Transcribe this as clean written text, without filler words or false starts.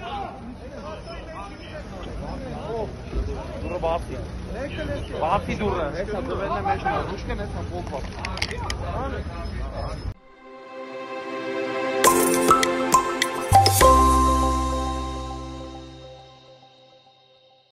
Dur bafi. Bafi dur. Esa dur benimle meşgul. Ruşken esa bol bak.